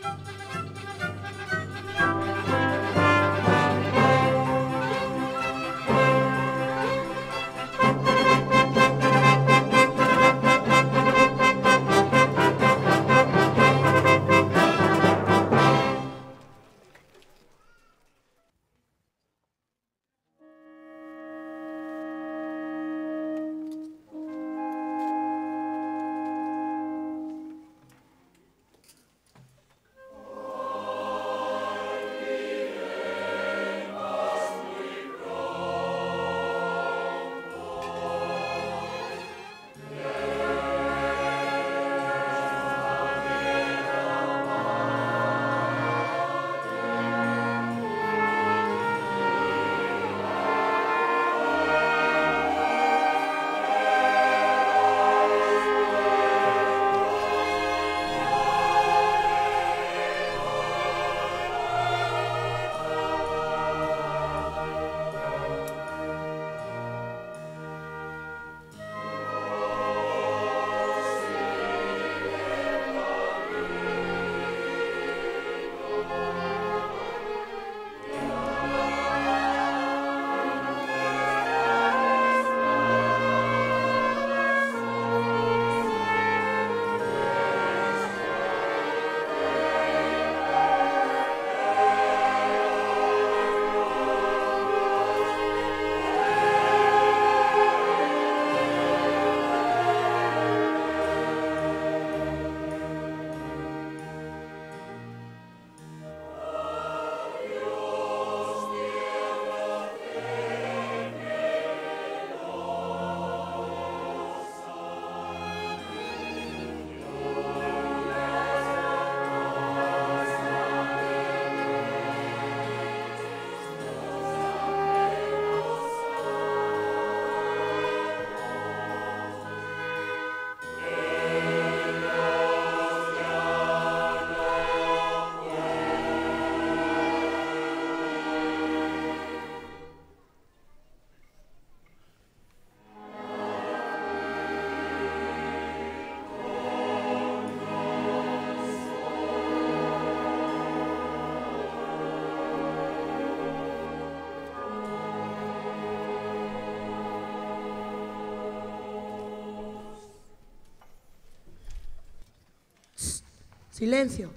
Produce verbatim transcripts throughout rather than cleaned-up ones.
Silencio.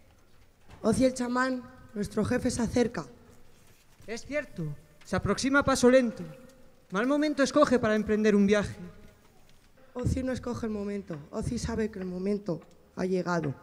Oci el chamán, nuestro jefe se acerca. Es cierto, se aproxima a paso lento. Mal momento escoge para emprender un viaje. Oci no escoge el momento. Oci sabe que el momento ha llegado.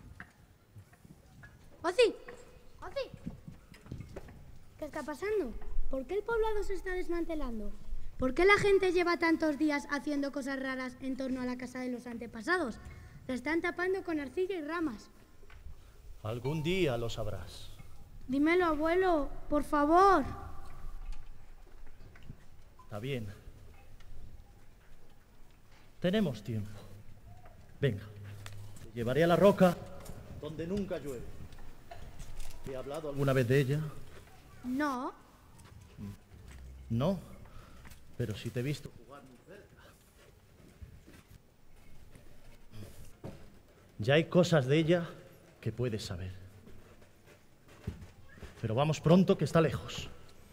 Oci, Oci, ¿qué está pasando? ¿Por qué el poblado se está desmantelando? ¿Por qué la gente lleva tantos días haciendo cosas raras en torno a la casa de los antepasados? La están tapando con arcilla y ramas. Algún día lo sabrás. Dímelo, abuelo, por favor. Está bien. Tenemos tiempo. Venga, te llevaré a la roca donde nunca llueve. ¿Te he hablado alguna vez de ella? No. No, pero sí te he visto jugar muy cerca. Ya hay cosas de ella que puedes saber. Pero vamos pronto, que está lejos.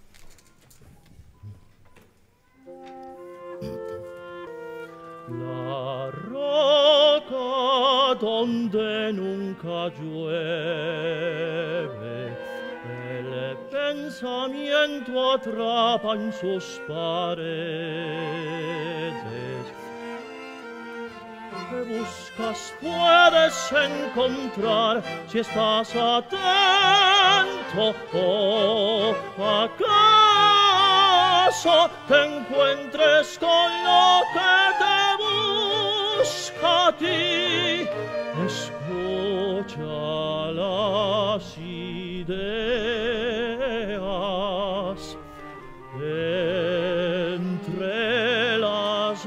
La roca donde nunca llueve, el pensamiento atrapa en sus paredes. Que buscas puedes encontrar si estás atento. ¿O acaso te encuentres con lo que te busca a ti? Escucha las ideas entre las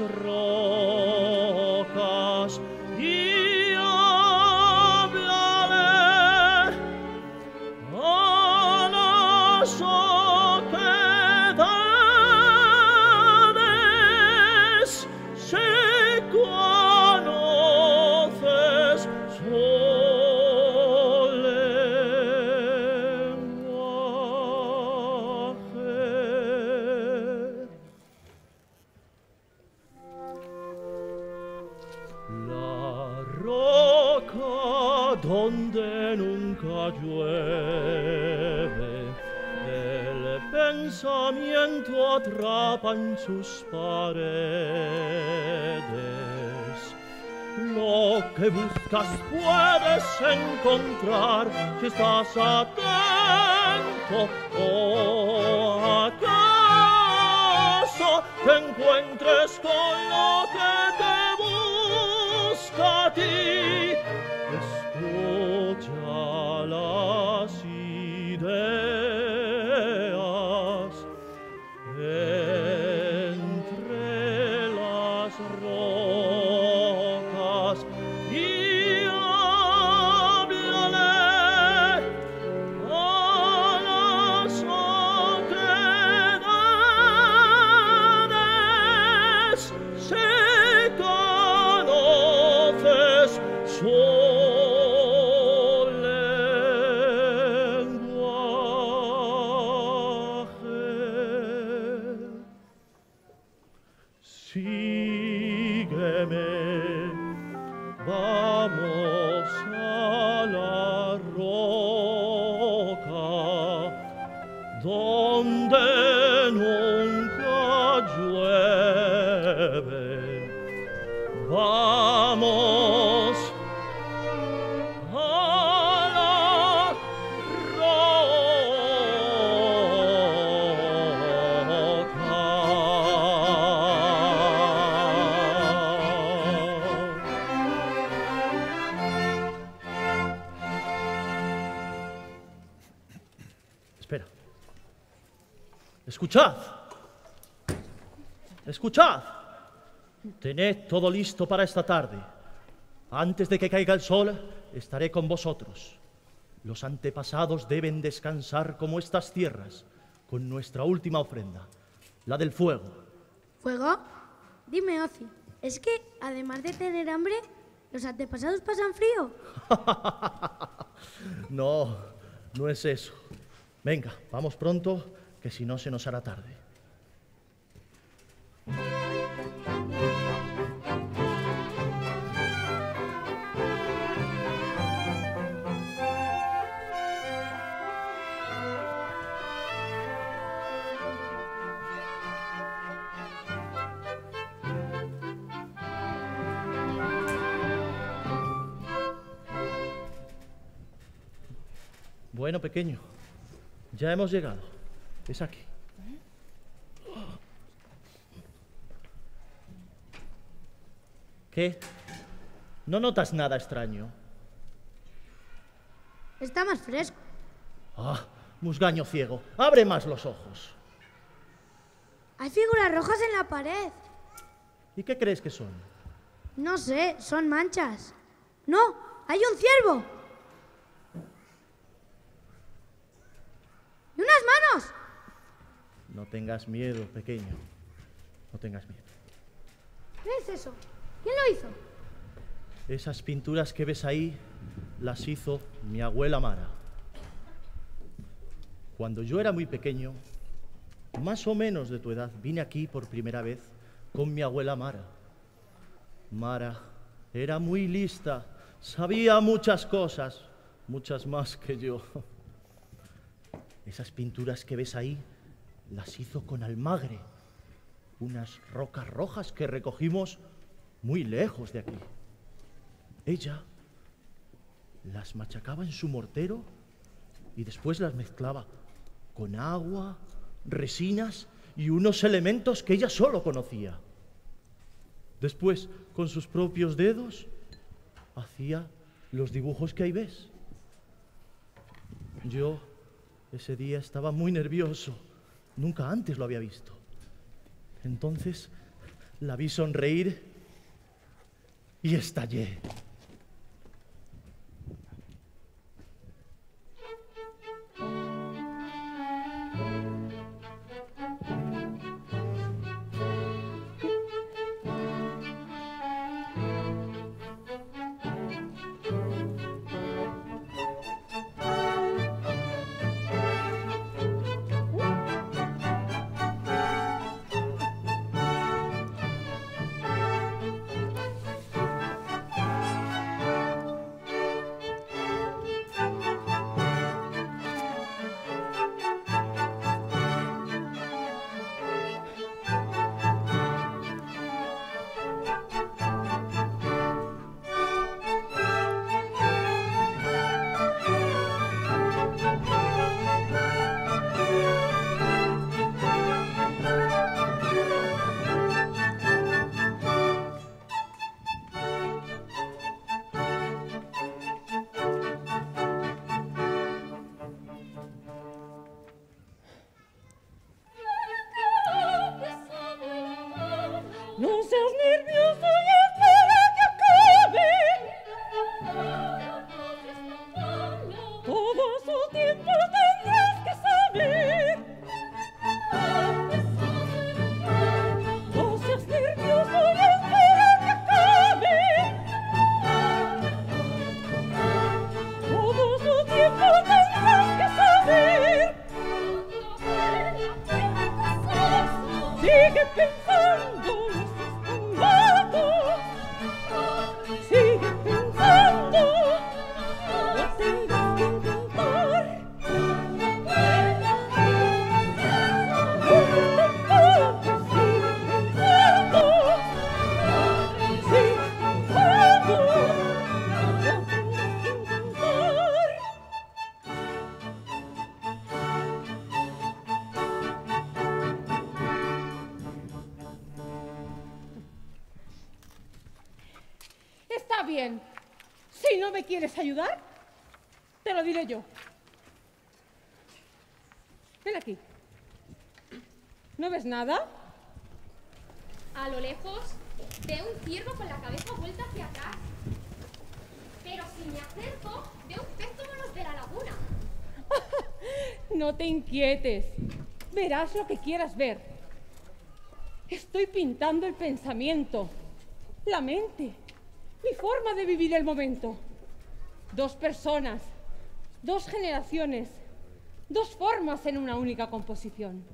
rocas y háblale a las oquedades. Si conoces soledad La roca donde nunca llueve, el pensamiento atrapa en sus paredes. Lo que buscas puedes encontrar si estás atento. ¿O acaso te encuentres con lo que te busca a ti? Escucha las ideas entre las rocas y háblale a las oquedades. Si conoces su sígueme, vamos a la roca donde nunca llueve. Vamos a la Espera. Escuchad. Escuchad. Tened todo listo para esta tarde. Antes de que caiga el sol, estaré con vosotros. Los antepasados deben descansar como estas tierras, con nuestra última ofrenda, la del fuego. ¿Fuego? Dime, Ozi, ¿es que, además de tener hambre, los antepasados pasan frío? No, no es eso. Venga, vamos pronto, que si no se nos hará tarde. Bueno, pequeño, ya hemos llegado. Es aquí. ¿Qué? ¿No notas nada extraño? Está más fresco. Ah, musgaño ciego. Abre más los ojos. Hay figuras rojas en la pared. ¿Y qué crees que son? No sé, son manchas. No, hay un ciervo. ¡Y unas manos! No tengas miedo, pequeño. No tengas miedo. ¿Qué es eso? ¿Quién lo hizo? Esas pinturas que ves ahí las hizo mi abuela Mara. Cuando yo era muy pequeño, más o menos de tu edad, vine aquí por primera vez con mi abuela Mara. Mara era muy lista, sabía muchas cosas, muchas más que yo. Esas pinturas que ves ahí las hizo con almagre, unas rocas rojas que recogimos muy lejos de aquí. Ella las machacaba en su mortero y después las mezclaba con agua, resinas y unos elementos que ella solo conocía. Después, con sus propios dedos, hacía los dibujos que ahí ves. Yo ese día estaba muy nervioso. Nunca antes lo había visto. Entonces la vi sonreír y estallé. bien. Si no me quieres ayudar, te lo diré yo. Ven aquí. ¿No ves nada? A lo lejos veo un ciervo con la cabeza vuelta hacia atrás. Pero si me acerco, veo un pez como los de la laguna. No te inquietes. Verás lo que quieras ver. Estoy pintando el pensamiento, la mente, mi forma de vivir el momento. Dos personas, dos generaciones, dos formas en una única composición.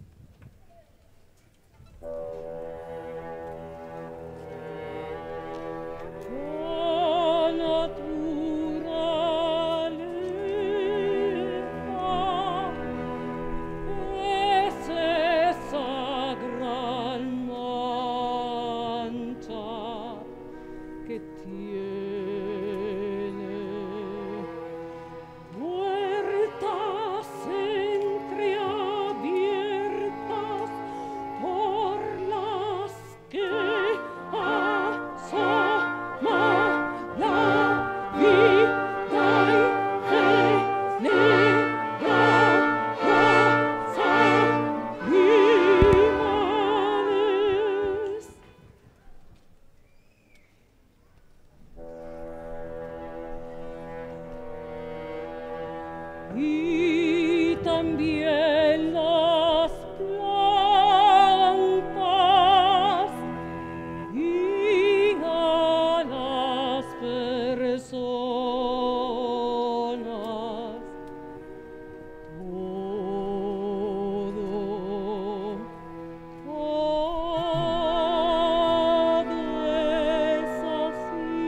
Y también las plantas y a las personas. Todo, todo es así.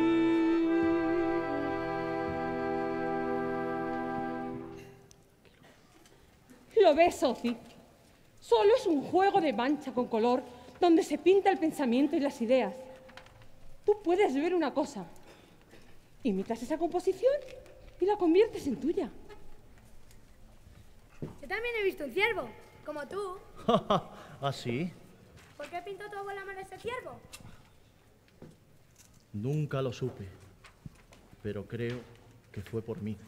¿Lo ves, Sophie? Solo es un juego de mancha con color donde se pinta el pensamiento y las ideas. Tú puedes ver una cosa, imitas esa composición y la conviertes en tuya. Yo también he visto un ciervo, como tú. ¿Ah, sí? ¿Por qué pintó tu abuela Mara ese ciervo? Nunca lo supe, pero creo que fue por mí.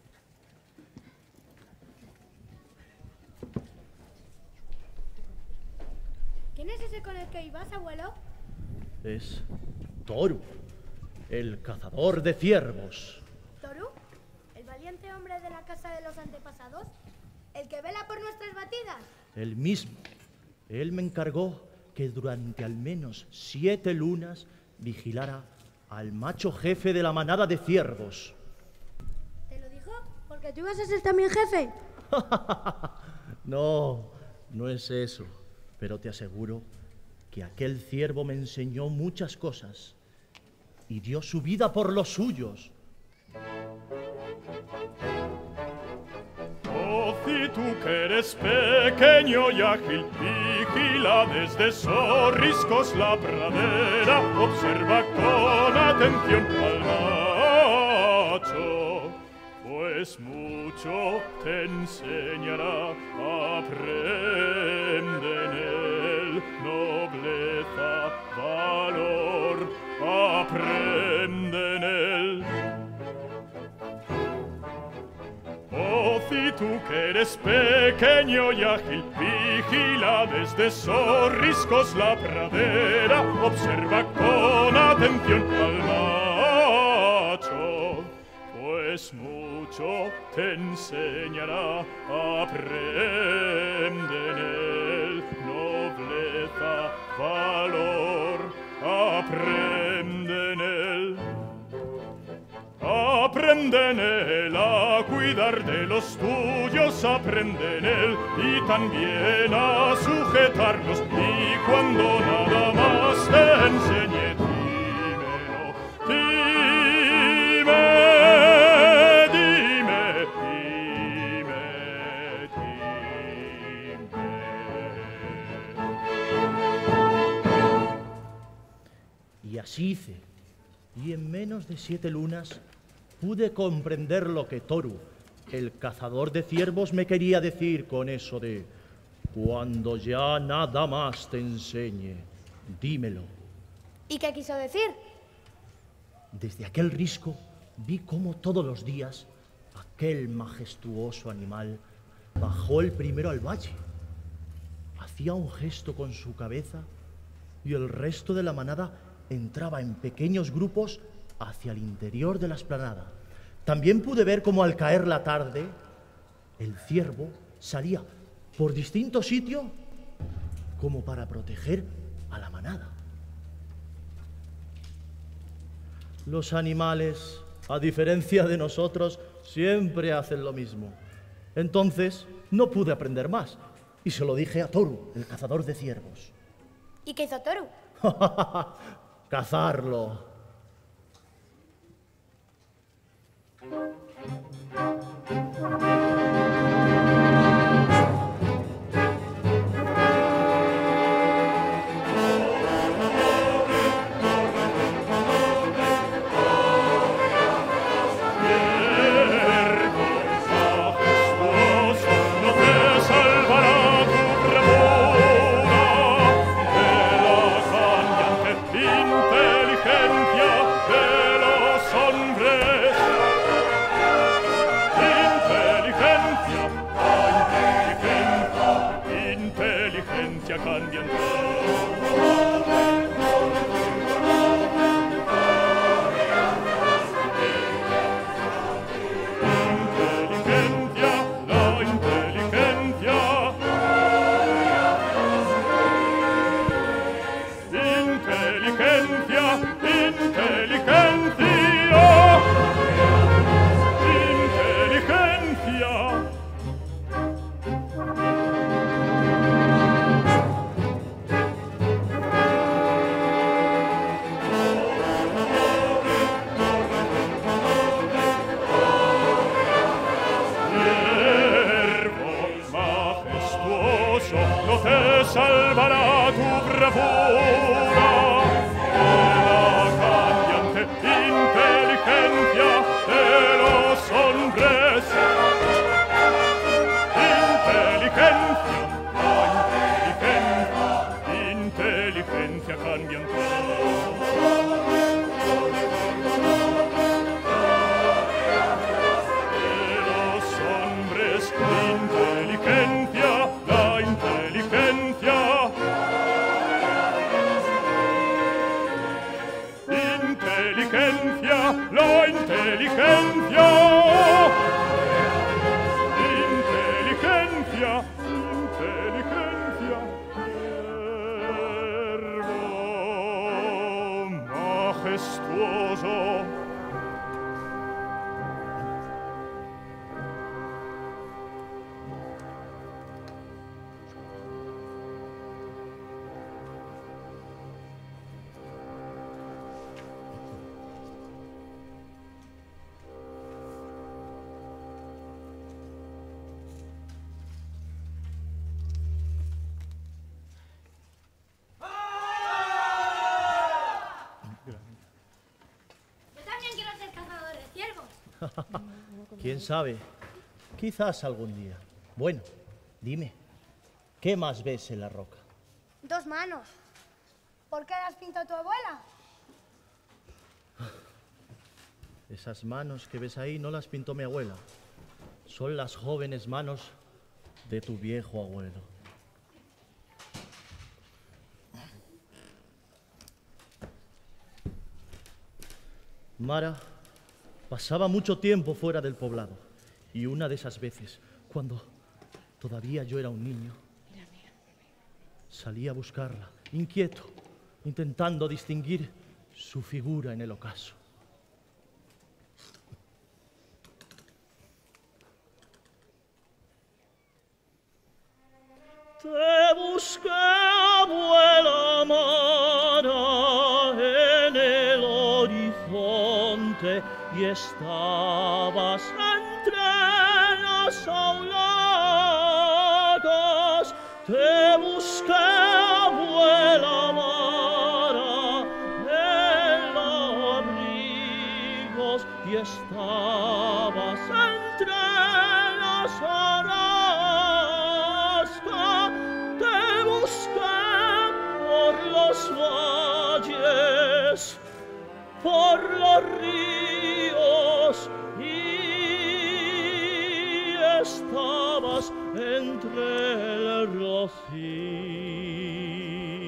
¿Quién es ese con el que ibas, abuelo? Es Toru, el cazador de ciervos. ¿Toru? ¿El valiente hombre de la casa de los antepasados? ¿El que vela por nuestras batidas? El mismo. Él me encargó que durante al menos siete lunas vigilara al macho jefe de la manada de ciervos. ¿Te lo dijo? ¿Porque tú ibas a ser también jefe? No, no es eso. Pero te aseguro que aquel ciervo me enseñó muchas cosas y dio su vida por los suyos. Oh, si tú que eres pequeño y ágil, vigila desde sorriscos la pradera, observa con atención al macho, pues mucho te enseñará, aprende en él nobleza, valor, aprende en él. Oh, si tú que eres pequeño y ágil, vigila desde sorriscos la pradera, observa con atención al macho, pues mucho te enseñará, aprende en él nobleza, valor, aprende en él. Aprende en él a cuidar de los tuyos, aprende en él y también a sujetarlos. Y cuando nada más te enseñe, dímelo, dime, dime, dime, dime. Y así hice. Y en menos de siete lunas pude comprender lo que Toru, el cazador de ciervos, me quería decir con eso de cuando ya nada más te enseñe, dímelo. ¿Y qué quiso decir? Desde aquel risco vi cómo todos los días aquel majestuoso animal bajó el primero al valle. Hacía un gesto con su cabeza y el resto de la manada entraba en pequeños grupos hacia el interior de la explanada. También pude ver cómo al caer la tarde el ciervo salía por distintos sitios como para proteger a la manada. Los animales, a diferencia de nosotros, siempre hacen lo mismo. Entonces no pude aprender más y se lo dije a Toru, el cazador de ciervos. ¿Y qué hizo Toru? Cazarlo. Salvará tu bravura de la cambiante inteligencia de los hombres. Inteligencia, la inteligencia, inteligencia cambiante. De los hombres, inteligencia, la inteligencia. Inteligencia, la inteligencia. Inteligencia, inteligencia. Verbo majestuoso. ¿Quién sabe? Quizás algún día. Bueno, dime, ¿qué más ves en la roca? Dos manos. ¿Por qué las pintó tu abuela? Esas manos que ves ahí no las pintó mi abuela. Son las jóvenes manos de tu viejo abuelo. Mara pasaba mucho tiempo fuera del poblado y una de esas veces, cuando todavía yo era un niño, salí a buscarla, inquieto, intentando distinguir su figura en el ocaso. Te busqué, abuela Mara, en el horizonte y estabas entre las aulagas. Te busqué, abuela Mara, en abrigos y estabas entre las horazgas. Te busqué por los valles por los ríos y estabas entre el rocío.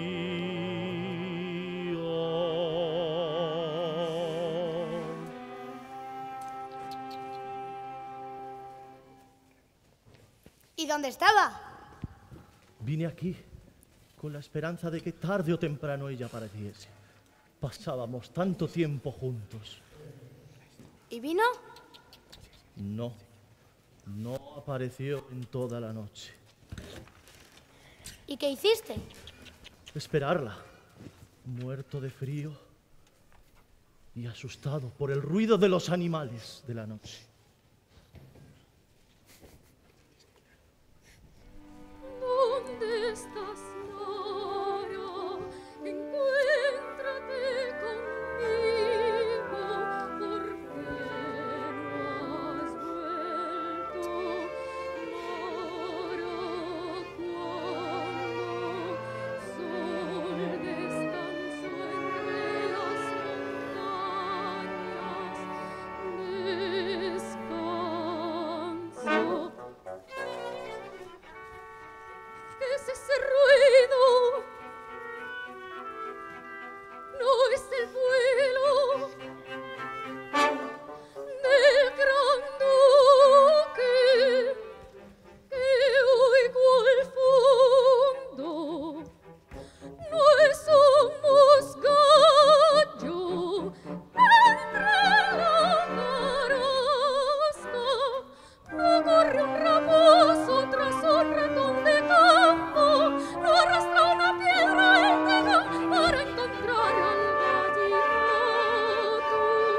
¿Y dónde estaba? Vine aquí con la esperanza de que tarde o temprano ella apareciese. Pasábamos tanto tiempo juntos. ¿Y vino? No, no apareció en toda la noche. ¿Y qué hiciste? Esperarla, muerto de frío y asustado por el ruido de los animales de la noche. ¿Dónde estás, Nora? Encuéntrate conmigo, ¿por qué no has vuelto? Nora, cuando sol descansó entre las montañas, descanso. ¿Qué es ese ruido? No es el vuelo del gran duque que oigo al fondo. No es un moscallo entre la marasca. No corre un raposo tras un ratón de campo. No arrastra una piedra el tegón para encontrar al gallinato.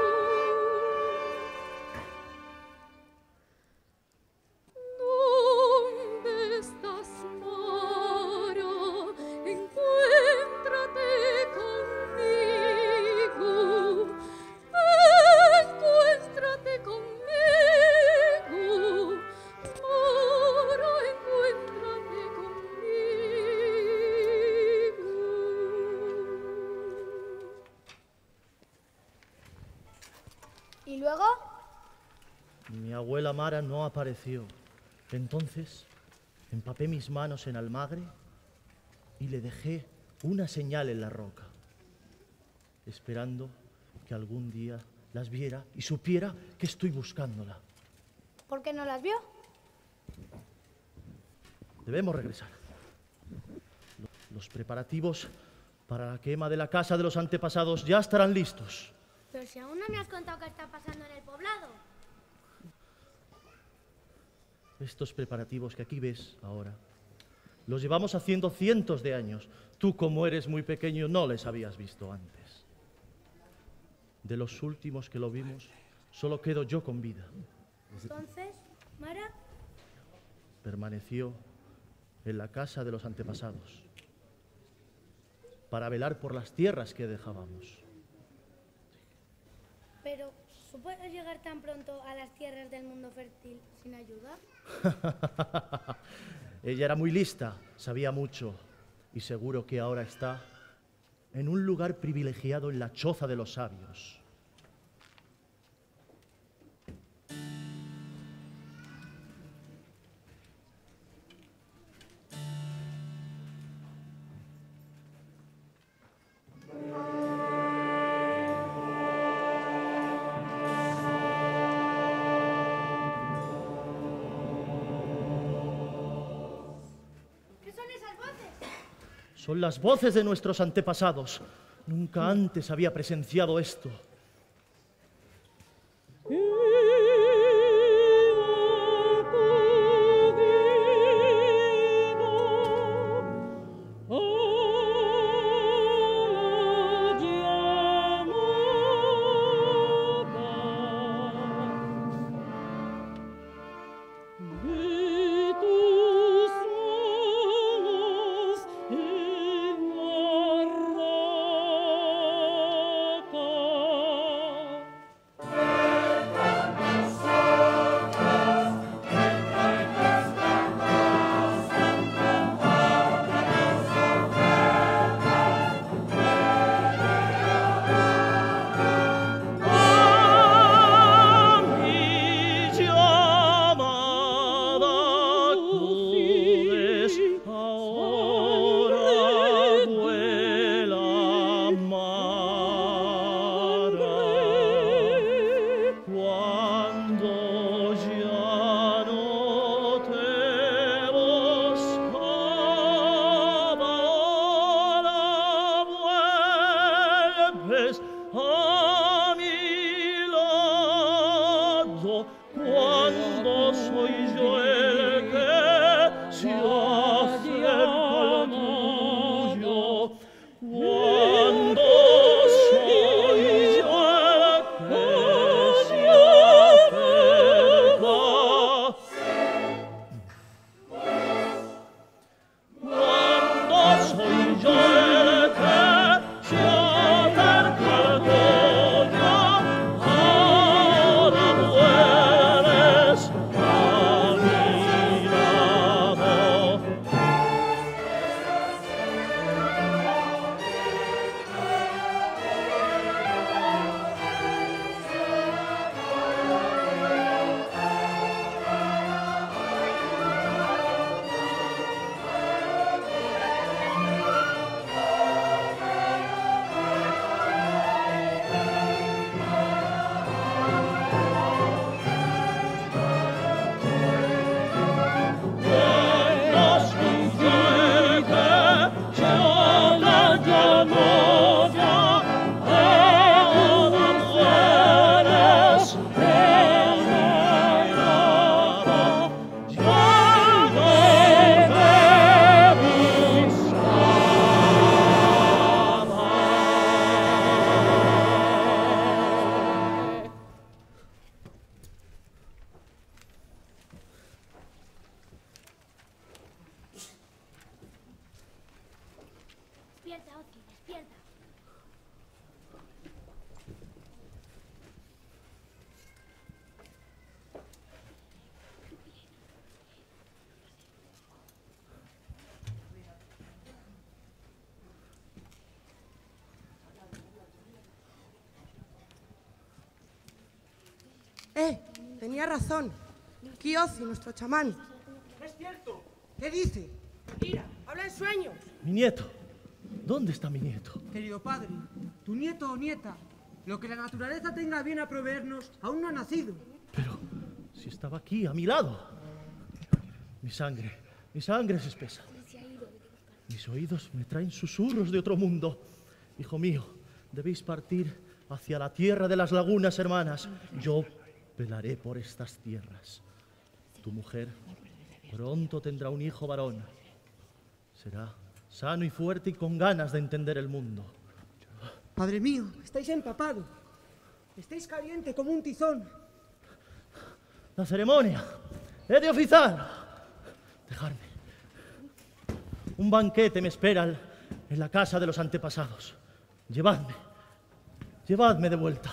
¿Dónde estás, Nora? Encuéntrate conmigo. Encuéntrate conmigo. Nora, encuéntrate conmigo. ¿Y luego? Mi abuela Mara no apareció. Entonces empapé mis manos en almagre y le dejé una señal en la roca, esperando que algún día las viera y supiera que estoy buscándola. ¿Por qué no las vio? Debemos regresar. Los preparativos para la quema de la casa de los antepasados ya estarán listos. Pero si aún no me has contado qué está pasando en el poblado. Estos preparativos que aquí ves ahora, los llevamos haciendo cientos de años. Tú, como eres muy pequeño, no les habías visto antes. De los últimos que lo vimos, solo quedo yo con vida. Entonces, Mara, Permaneció en la casa de los antepasados para velar por las tierras que dejábamos. pero ¿puedes llegar tan pronto a las tierras del mundo fértil sin ayuda? Ella era muy lista, sabía mucho y seguro que ahora está en un lugar privilegiado en la choza de los sabios. Son las voces de nuestros antepasados. Nunca antes había presenciado esto. Oh Eh, tenía razón. Kiozi, nuestro chamán. Es cierto. ¿Qué dice? Mira, habla en sueños. Mi nieto. ¿Dónde está mi nieto? Querido padre, tu nieto o nieta, lo que la naturaleza tenga bien a proveernos, aún no ha nacido. Pero si estaba aquí, a mi lado. Mi sangre, mi sangre es espesa. Mis oídos me traen susurros de otro mundo. Hijo mío, debéis partir hacia la tierra de las lagunas, hermanas. Yo velaré por estas tierras. Tu mujer pronto tendrá un hijo varón. Será sano y fuerte y con ganas de entender el mundo. Padre mío, estáis empapado. Estáis caliente como un tizón. La ceremonia es de oficial. Dejadme. Un banquete me espera en la casa de los antepasados. Llevadme. Llevadme de vuelta.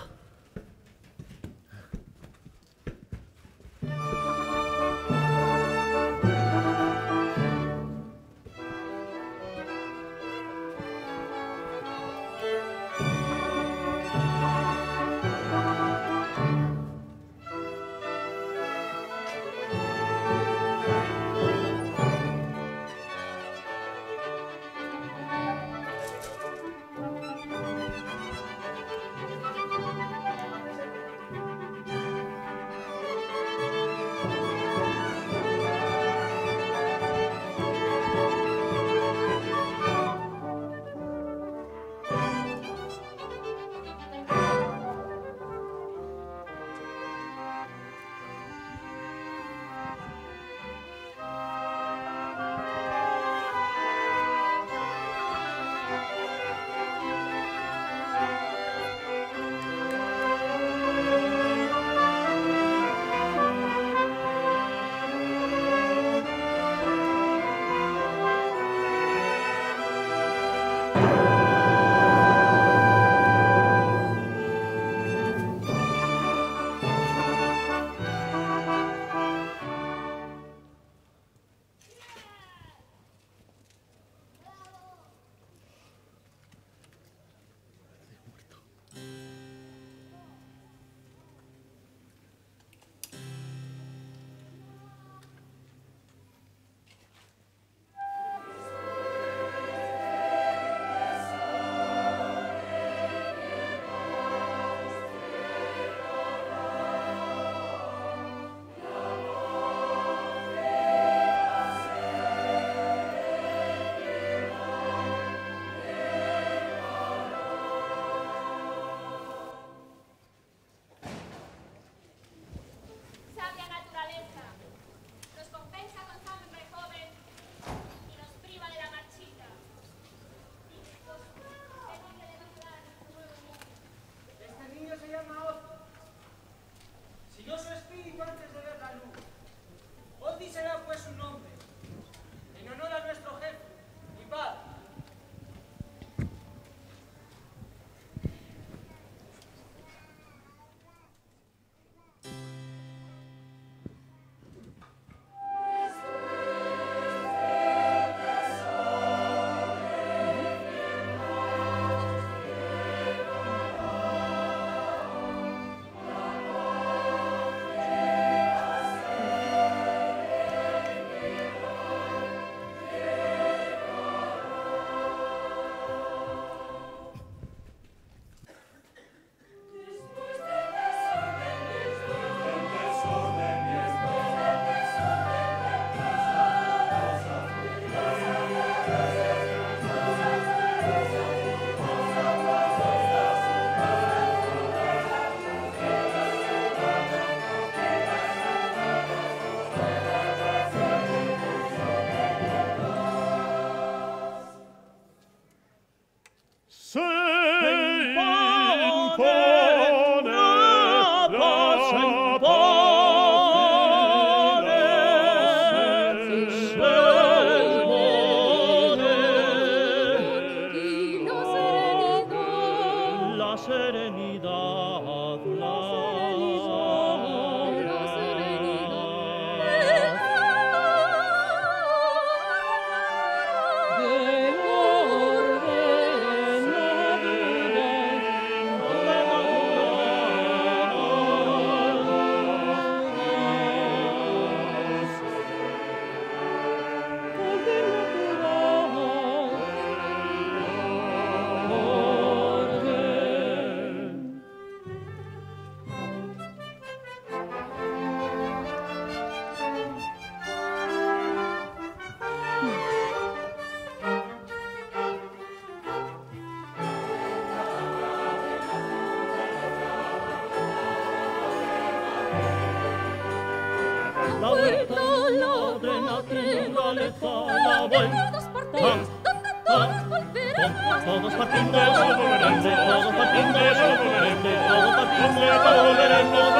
morena tierra lejana, vuelta. Todos partís, donde todos volveremos. Todos partimos, donde todos partimos, donde todos partimos, donde todos volveremos.